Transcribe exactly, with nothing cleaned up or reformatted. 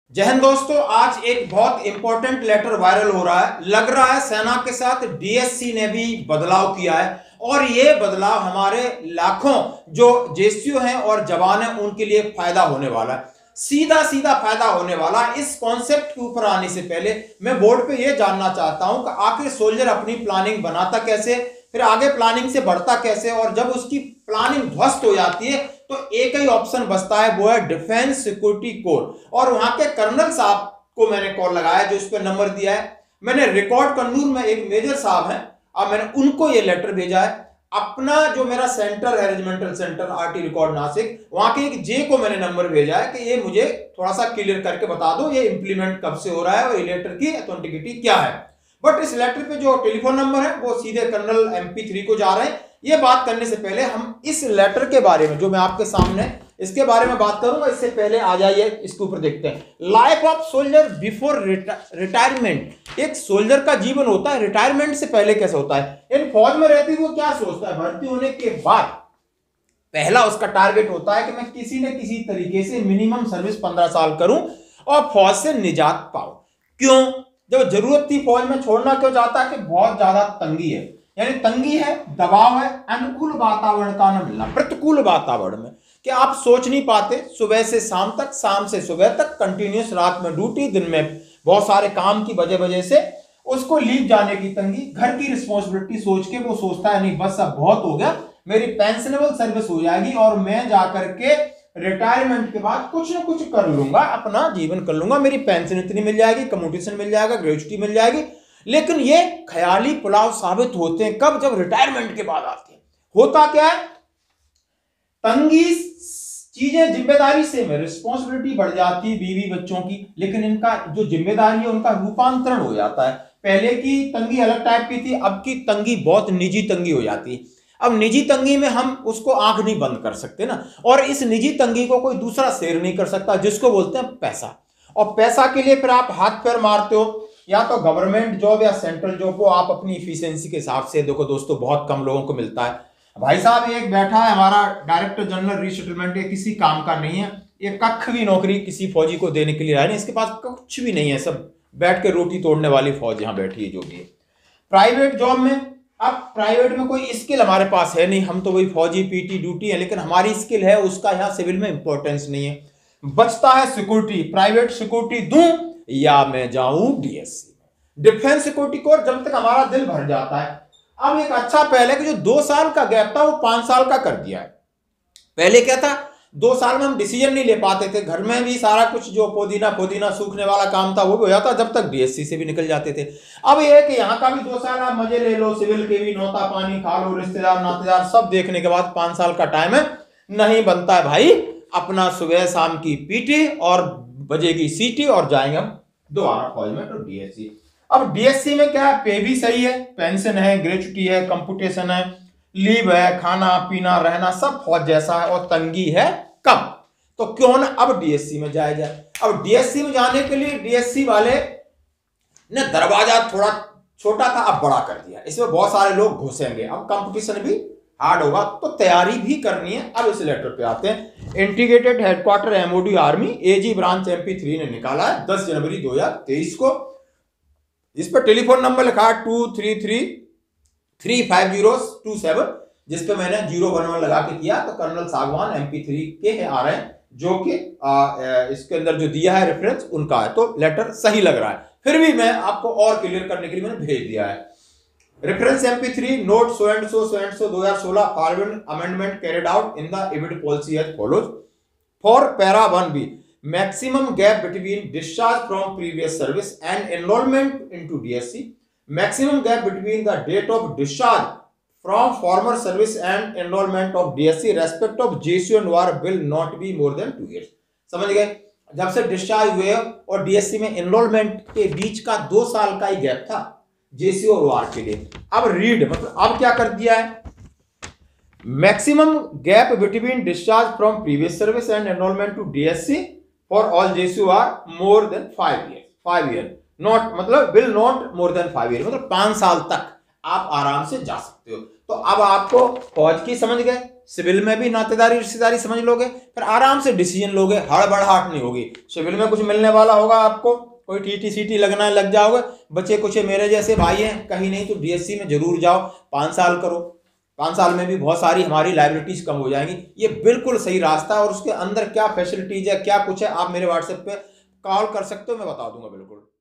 जय हिंद दोस्तों, आज एक बहुत इंपॉर्टेंट लेटर वायरल हो रहा है। लग रहा है सेना के साथ डीएससी ने भी बदलाव किया है और ये बदलाव हमारे लाखों जो जेसीओ हैं और जवान हैं उनके लिए फायदा होने वाला है। सीधा सीधा फायदा होने वाला है। इस कॉन्सेप्ट के ऊपर आने से पहले मैं बोर्ड पे ये जानना चाहता हूं कि आखिर सोल्जर अपनी प्लानिंग बनाता कैसे, फिर आगे प्लानिंग से बढ़ता कैसे, और जब उसकी प्लानिंग ध्वस्त हो जाती है तो एक ही ऑप्शन बचता है, वो है डिफेंस सिक्योरिटी कोर। और वहां के कर्नल साहब को मैंने कॉल लगाया, जो इस पे नंबर दिया है। मैंने रिकॉर्ड कन्नूर में एक मेजर साहब हैं, अब मैंने उनको ये लेटर भेजा है। अपना जो मेरा सेंटर है, regimental centre RT record Nashik, वहां के एक जे को मैंने नंबर भेजा है कि ये मुझे थोड़ा सा क्लियर करके बता दो ये इंप्लीमेंट कब से हो रहा है और ये लेटर की ऑथेंटिसिटी क्या है। बट इस लेटर पे जो टेलीफोन नंबर है वो सीधे कर्नल एमपी थ्री को जा रहे हैं। ये बात करने से पहले हम इस लेटर के बारे में, जो मैं आपके सामने इसके बारे में बात करूंगा, इससे पहले आ जाइए इसके ऊपर देखते हैं। Life of soldier before retirement. एक सोल्जर का जीवन होता है रिटायरमेंट से पहले कैसे होता है। इन फौज में रहती वो क्या सोचता है, भर्ती होने के बाद पहला उसका टारगेट होता है कि मैं किसी न किसी तरीके से मिनिमम सर्विस पंद्रह साल करूं और फौज से निजात पाऊं। क्यों? जब जरूरत थी फौज में छोड़ना क्यों चाहता है कि बहुत ज्यादा तंगी है, यानी तंगी है, दबाव है, अनुकूल वातावरण का न मिलना। प्रतिकूल वातावरण में कि आप सोच नहीं पाते, सुबह से शाम तक, शाम से सुबह तक कंटिन्यूस, रात में ड्यूटी, दिन में बहुत सारे काम की वजह वजह से उसको लीव जाने की तंगी, घर की रिस्पॉन्सिबिलिटी सोच के वो सोचता है नहीं बस अब बहुत हो गया, मेरी पेंशनेबल सर्विस हो जाएगी और मैं जाकर के रिटायरमेंट के बाद कुछ ना कुछ कर लूंगा, अपना जीवन कर लूंगा, मेरी पेंशन इतनी मिल जाएगी, कम्यूटेशन मिल जाएगा, ग्रेजुटी मिल जाएगी। लेकिन ये ख्याली पुलाव साबित होते हैं कब? जब रिटायरमेंट के बाद आते हैं। होता क्या है, तंगी, चीजें जिम्मेदारी से में रिस्पॉन्सिबिलिटी बढ़ जाती है बीवी बच्चों की, लेकिन इनका जो जिम्मेदारी है उनका रूपांतरण हो जाता है। पहले की तंगी अलग टाइप की थी, अब की तंगी बहुत निजी तंगी हो जाती है। अब निजी तंगी में हम उसको आंख नहीं बंद कर सकते ना, और इस निजी तंगी को कोई दूसरा शेयर नहीं कर सकता, जिसको बोलते हैं पैसा। और पैसा के लिए फिर आप हाथ पैर मारते हो, या तो गवर्नमेंट जॉब या सेंट्रल जॉब को आप अपनी इफिशियंसी के हिसाब से। देखो दोस्तों, बहुत कम लोगों को मिलता है। भाई साहब एक बैठा है हमारा डायरेक्टर जनरल रीसेटलमेंट, ये किसी काम का नहीं है, ये कख भी नौकरी किसी फौजी को देने के लिए आया नहीं, इसके पास कुछ भी नहीं है, सब बैठ के रोटी तोड़ने वाली फौज यहाँ बैठी है जो भी है। प्राइवेट जॉब में, अब प्राइवेट में कोई स्किल हमारे पास है नहीं, हम तो वही फौजी पीटी ड्यूटी है, लेकिन हमारी स्किल है उसका यहाँ सिविल में इंपॉर्टेंस नहीं है। बचता है सिक्योरिटी, प्राइवेट सिक्योरिटी दूं या मैं जाऊं डीएससी में, डिफेंस सिक्योरिटी कोर, जब तक हमारा दिल भर जाता है। अब एक अच्छा पहले कि जो दो साल का गैप था वो पांच साल का कर दिया है। पहले क्या था, दो साल में हम डिसीजन नहीं ले पाते थे, घर में भी सारा कुछ जो पुदीना पुदीना सूखने वाला काम था वो भी हो जाता, जब तक डीएससी से भी निकल जाते थे। अब ये है कि यहाँ का भी दो साल आप मजे ले लो, सिविल के भी नौता पानी खा लो, रिश्तेदार नातेदार सब देखने के बाद पांच साल का टाइम है, नहीं बनता है भाई, अपना सुबह शाम की पीटी और बजेगी सीटी और जाएंगे हम दोबारा फौज में, तो डीएससी। अब डीएससी में क्या है, पे भी सही है, पेंशन है, ग्रेजुटी है, कंप्यूटेशन है, लीव है, खाना पीना रहना सब फौज जैसा है, और तंगी है कम, तो क्यों ना अब डीएससी में जाया जाए। अब डीएससी में जाने के लिए डीएससी वाले ने दरवाजा थोड़ा छोटा था, अब बड़ा कर दिया, इसमें बहुत सारे लोग घुसेंगे, अब कंपटीशन भी हार्ड होगा, तो तैयारी भी करनी है। अब इस लेटर पे आते हैं। Integrated headquarters MOD army AG branch MP three ने निकाला है दस जनवरी दो हजार तेईस को। इस पर टेलीफोन नंबर लिखा है two three three three five zero two seven, जिसपे मैंने जीरो वन वन लगा के किया, तो कर्नल सागवान एमपी थ्री के आ रहे हैं, जो कि इसके अंदर जो दिया है रेफरेंस उनका है, तो लेटर सही लग रहा है। फिर भी मैं आपको और क्लियर करने के लिए मैंने भेज दिया है। Reference MP three note so and so so and so दो हजार सोलह forward amendment carried out in the avid policy as follows. For para one B, maximum gap between discharge from previous service and enrollment into D S C, maximum gap between the date of discharge from former service and enrollment of D S C respect of J C O and W A R will not be more than two years। समझ गए? जब से discharge हुए और DSC में enrolment के बीच का दो साल का ही गैप था जेसी और वार के लिए। अब रीड मतलब अब क्या कर दिया है, maximum gap between discharge from previous service and enrolment to DSC for all JC are more than five year five year not मतलब will not more than five year, मतलब पांच साल तक आप आराम से जा सकते हो। तो अब आपको फौज की समझ गए, सिविल में भी नातेदारी रिश्तेदारी समझ लोगे, फिर आराम से डिसीजन लोगे, हड़बड़ाहट नहीं होगी। सिविल में कुछ मिलने वाला होगा आपको, कोई टीटी सीटी लगना है लग जाओगे। बच्चे कुछ मेरे जैसे भाई हैं, कहीं नहीं तो डीएससी में जरूर जाओ, पाँच साल करो, पाँच साल में भी बहुत सारी हमारी लाइबिलिटीज कम हो जाएंगी। ये बिल्कुल सही रास्ता है, और उसके अंदर क्या फैसिलिटीज है क्या कुछ है, आप मेरे व्हाट्सएप पे कॉल कर सकते हो, मैं बता दूंगा बिल्कुल।